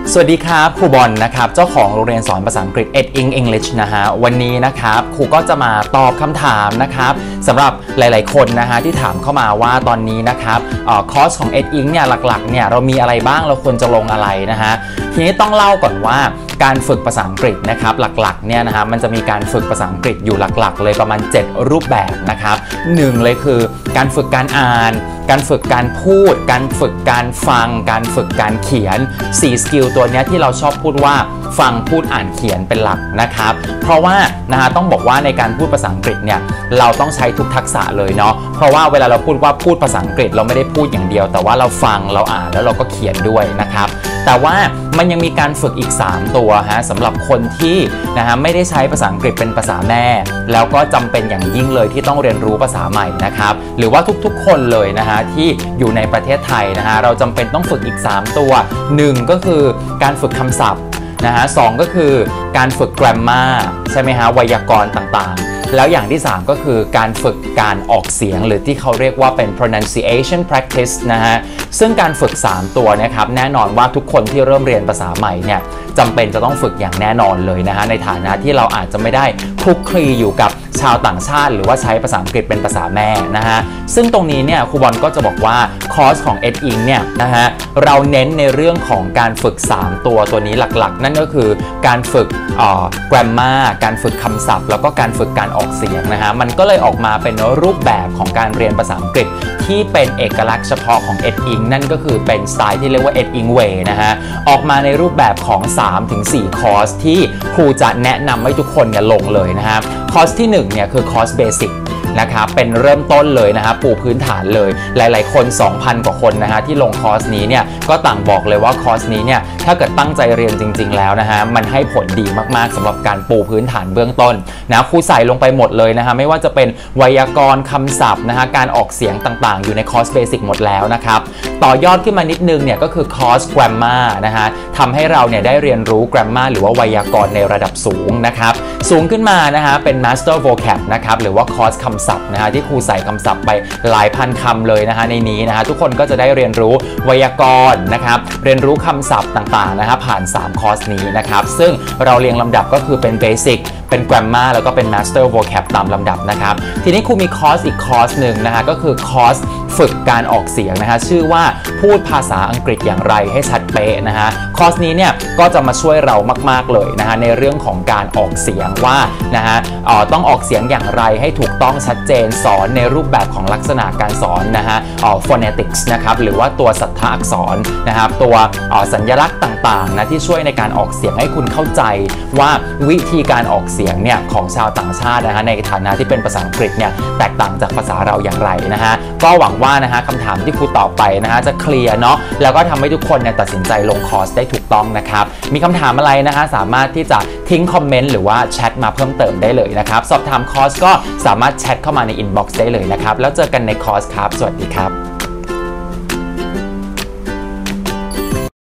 สวัสดีครับครูบอลนะครับเจ้าของโรงเรียนสอนภาษาอังกฤษ edInc English นะฮะวันนี้นะครับครูก็จะมาตอบคำถามนะครับสำหรับหลายๆคนนะฮะที่ถามเข้ามาว่าตอนนี้นะครับคอร์สของ edInc เนี่ยหลักๆเนี่ยเรามีอะไรบ้างเราควรจะลงอะไรนะฮะทีนี้ต้องเล่าก่อนว่าการฝึกภาษาอังกฤษนะครับหลักๆเนี่ยนะฮะมันจะมีการฝึกภาษาอังกฤษอยู่หลักๆเลยประมาณ7รูปแบบนะครับ1เลยคือการฝึกการอ่านการฝึกการพูดการฝึกการฟังการฝึกการเขียน4สกิลตัวนี้ที่เราชอบพูดว่าฟังพูดอ่านเขียนเป็นหลักนะครับเพราะว่านะฮะต้องบอกว่าในการพูดภาษาอังกฤษเนี่ยเราต้องใช้ทุกทักษะเลยเนาะเพราะว่าเวลาเราพูดภาษาอังกฤษเราไม่ได้พูดอย่างเดียวแต่ว่าเราฟังเราอ่านแล้วเราก็เขียนด้วยนะครับแต่ว่ามันยังมีการฝึกอีก3ตัวฮะสำหรับคนที่นะฮะไม่ได้ใช้ภาษาอังกฤษเป็นภาษาแม่แล้วก็จำเป็นอย่างยิ่งเลยที่ต้องเรียนรู้ภาษาใหม่นะครับหรือว่าทุกๆคนเลยนะฮะที่อยู่ในประเทศไทยนะฮะเราจำเป็นต้องฝึกอีก3ตัว1ก็คือการฝึกคำศัพท์นะฮะ2ก็คือการฝึก grammar ใช่ไหมฮะไวยากรณ์ต่างๆแล้วอย่างที่3ก็คือการฝึกการออกเสียงหรือที่เขาเรียกว่าเป็น pronunciation practice นะฮะซึ่งการฝึก3ตัวนะครับแน่นอนว่าทุกคนที่เริ่มเรียนภาษาใหม่เนี่ยจำเป็นจะต้องฝึกอย่างแน่นอนเลยนะฮะในฐานะที่เราอาจจะไม่ได้คลุกคลีอยู่กับชาวต่างชาติหรือว่าใช้ภาษาอังกฤษเป็นภาษาแม่นะฮะซึ่งตรงนี้เนี่ยครูบอลก็จะบอกว่าคอร์สของ edInc เนี่ยนะฮะเราเน้นในเรื่องของการฝึก3ตัวนี้หลักๆนั่นก็คือการฝึกgrammar การฝึกคำศัพท์แล้วก็การฝึกการออกเสียงนะฮะมันก็เลยออกมาเป็นรูปแบบของการเรียนภาษาอังกฤษที่เป็นเอกลักษณ์เฉพาะของ edInc นั่นก็คือเป็นสไตล์ที่เรียกว่า edInc way นะฮะออกมาในรูปแบบของ 3-4 คอร์สที่ครูจะแนะนำให้ทุกคนเนี่ยลงเลยนะฮะคอร์สที่1เนี่ยคือคอร์สเบสิกนะครับเป็นเริ่มต้นเลยนะฮะปูพื้นฐานเลยหลายๆคน 2,000 กว่าคนนะฮะที่ลงคอร์สนี้เนี่ยก็ต่างบอกเลยว่าคอร์สนี้เนี่ยถ้าเกิดตั้งใจเรียนจริงๆแล้วนะฮะมันให้ผลดีมากๆสำหรับการปูพื้นฐานเบื้องต้นนะครูใส่ลงไปหมดเลยนะฮะไม่ว่าจะเป็นไวยากรณ์คำศัพท์นะฮะการออกเสียงต่างๆอยู่ในคอร์สเบสิกหมดแล้วนะครับต่อยอดขึ้นมานิดนึงเนี่ยก็คือคอร์ส grammar นะฮะทำให้เราเนี่ยได้เรียนรู้ grammar หรือว่าไวยากรณ์ในระดับสูงนะครับสูงขึ้นมานะฮะเป็น master vocab นะครับหรือว่าคอร์สคำศัพท์นะฮะที่ครูใส่คำศัพท์ไปหลายพันคำเลยนะฮะในนี้นะฮะทุกคนก็จะได้เรียนรู้ไวยากรณ์นะครับเรียนรู้คำศัพท์ต่างๆนะฮะผ่าน3คอร์สนี้นะครับซึ่งเราเรียงลำดับก็คือเป็น basic เป็น grammar แล้วก็เป็น master vocab ตามลำดับนะครับทีนี้ครูมีคอร์สอีกคอร์สหนึ่งนะฮะก็คือคอร์สฝึกการออกเสียงนะฮะชื่อว่าพูดภาษาอังกฤษอย่างไรให้ชัดเป๊ะนะฮะคอร์สนี้เนี่ยก็จะมาช่วยเรามากๆเลยนะฮะในเรื่องของการออกเสียงว่านะฮะต้องออกเสียงอย่างไรให้ถูกต้องชัดเจนสอนในรูปแบบของลักษณะการสอนนะฮะphonetics นะครับหรือว่าตัวสัทธาอักษรนะครับตัวสัญลักษณ์ต่างๆนะที่ช่วยในการออกเสียงให้คุณเข้าใจว่าวิธีการออกเสียงเนี่ยของชาวต่างชาตินะฮะในฐานะที่เป็นภาษาอังกฤษเนี่ยแตกต่างจากภาษาเราอย่างไรนะฮะก็หวังว่านะฮะคำถามที่ครูตอบไปนะฮะจะเคลียร์เนาะแล้วก็ทำให้ทุกคนเนี่ยตัดสินใจลงคอร์สได้ถูกต้องนะครับมีคำถามอะไรนะฮะสามารถที่จะทิ้งคอมเมนต์หรือว่าแชทมาเพิ่มเติมได้เลยนะครับสอบถามคอร์สก็สามารถแชทเข้ามาในอินบ็อกซ์ได้เลยนะครับแล้วเจอกันในคอร์สครับสวัสดีครับ